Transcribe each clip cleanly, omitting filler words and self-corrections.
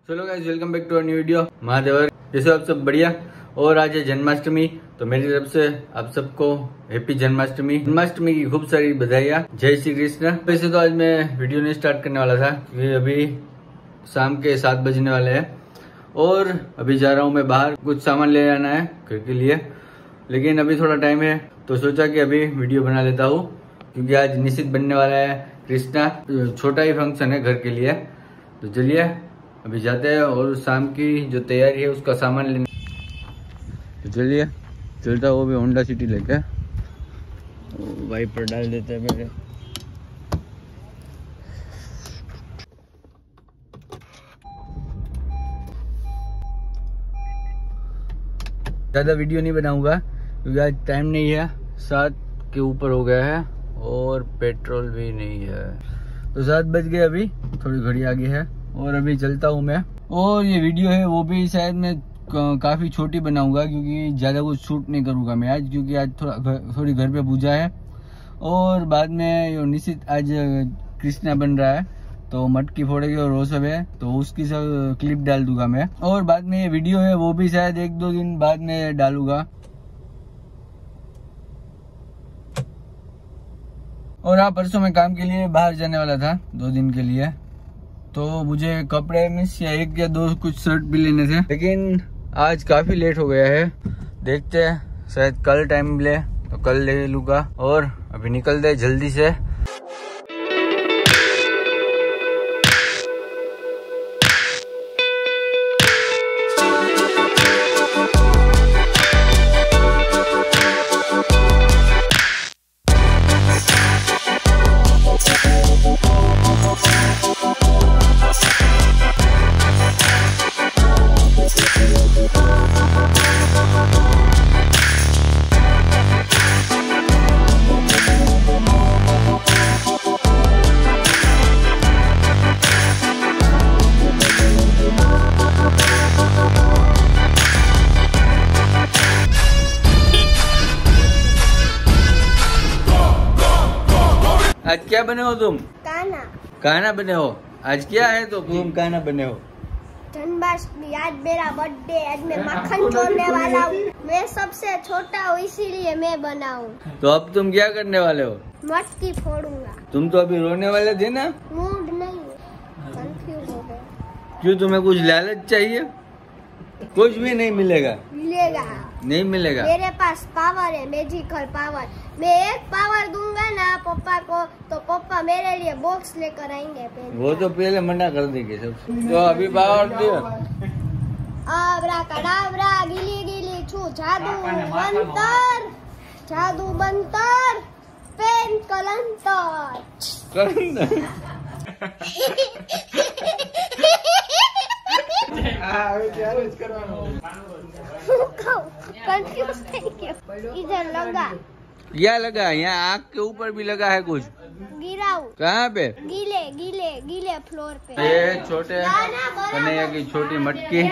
चलो guys, welcome back to our new video. महादेवर, जैसे आप सब बढ़िया। और आज है जन्माष्टमी, तो मेरी तरफ से आप सबको हैप्पी जन्माष्टमी। जन्माष्टमी की खूब सारी बधाइयाँ। जय श्री कृष्ण। वैसे तो आज मैं वीडियो नहीं स्टार्ट करने वाला था क्योंकि अभी शाम के 7 बजने वाले हैं और अभी जा रहा हूँ मैं बाहर, कुछ सामान ले आना है घर के लिए। लेकिन अभी थोड़ा टाइम है तो सोचा कि अभी वीडियो बना लेता हूँ क्योंकि आज निश्चित बनने वाला है कृष्णा। छोटा ही फंक्शन है घर के लिए, तो चलिए अभी जाते हैं और शाम की जो तैयारी है उसका सामान लेने। तो चलिए चलता वो भी होंडा सिटी लेके वाइपर डाल देते हैं पहले। ज़्यादा वीडियो नहीं बनाऊंगा क्योंकि आज टाइम नहीं है, 7 के ऊपर हो गया है और पेट्रोल भी नहीं है। तो 7 बज गए, अभी थोड़ी घड़ी आगे है और अभी चलता हूँ मैं। और ये वीडियो है वो भी शायद मैं काफ़ी छोटी बनाऊंगा क्योंकि ज़्यादा कुछ शूट नहीं करूँगा मैं आज, क्योंकि आज थोड़ी घर पे पूजा है और बाद में निश्चित आज कृष्णा बन रहा है तो मटकी फोड़ेगी और वो सब है, तो उसकी सब क्लिप डाल दूंगा मैं। और बाद में ये वीडियो है वो भी शायद 1-2 दिन बाद में डालूंगा। और हाँ, परसों मैं काम के लिए बाहर जाने वाला था 2 दिन के लिए, तो मुझे कपड़े मिस या 1 या 2 कुछ शर्ट भी लेने थे, लेकिन आज काफी लेट हो गया है। देखते हैं शायद कल टाइम मिले तो कल ले लूंगा। और अभी निकलते हैं जल्दी से। आज क्या बने हो तुम? काना बने हो। आज क्या है तो तुम काना बने हो? जन्माष्टमी, आज मेरा बर्थडे, आज मैं मक्खन छोड़ने वाला हूँ। मैं सबसे छोटा हूँ इसीलिए मैं बना हूँ। तो अब तुम क्या करने वाले हो? मटकी फोड़ूंगा। तुम तो अभी रोने वाले थे ना? मूड नहीं, कंफ्यूज हो गया। क्यों, तुम्हें कुछ लालच चाहिए? कुछ भी नहीं मिलेगा। मिलेगा नहीं मिलेगा। मेरे पास पावर है, मैजिकल पावर। मैं एक पावर दूंगा ना पापा को तो पापा मेरे लिए बॉक्स लेकर आएंगे। वो तो पहले मना कर देंगे सब। तो अभी पावर दो। आब्राकडाब्रा, गिली गिली छू, जादू बंतर, जादू बंतर, पेन कलंतर। इधर लगा। क्या लगा? यहाँ आँख के ऊपर भी लगा है कुछ। गिराऊ। कहाँ पे? गीले गीले गीले फ्लोर पे। ये छोटे कन्हैया की छोटी मटकी।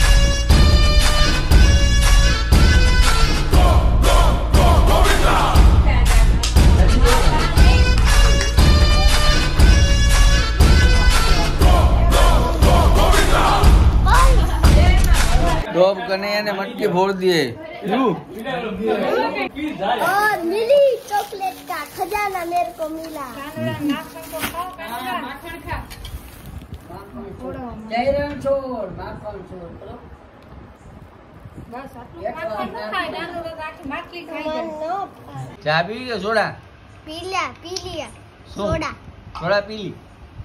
तो अब कन्हैया ने मटकी फोड़ दिए। और मिली चॉकलेट का खजाना मेरे को मिला। चाय पी लिया? सोडा पी लिया सोडा सोडा पी ली।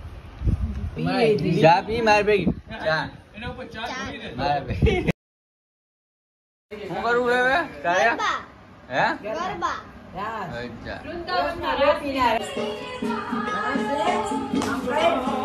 चाय पी मार पे चाय मार पे। હું કરું હવે તારે હે ગરબા અચ્છા